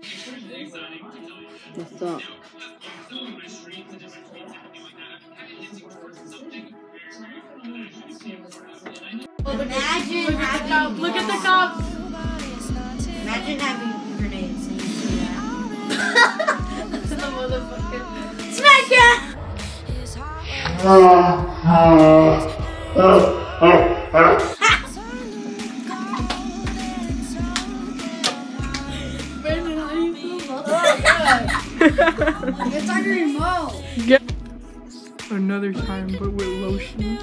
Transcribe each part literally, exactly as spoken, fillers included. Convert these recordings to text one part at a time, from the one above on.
What's up? Imagine having Look at the cup. Imagine having grenades and you do that. The motherfucker. Smack ya! Brandon, how you feel about It's on your remote. Get another time, but with lotion.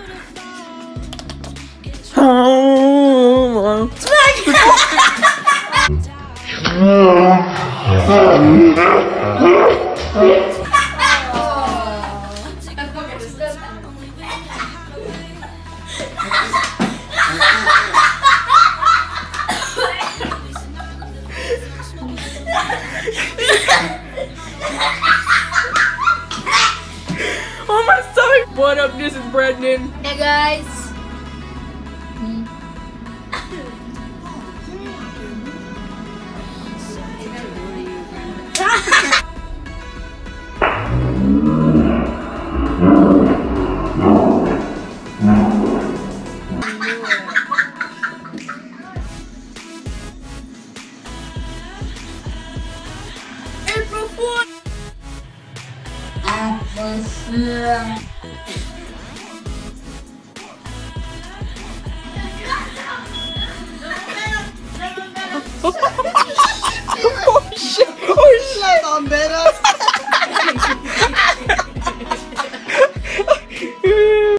Smack ya! Oh my stomach! What up? This is Brandon. Hey guys. April Fool. Oh shit! Oh shit! I'm better.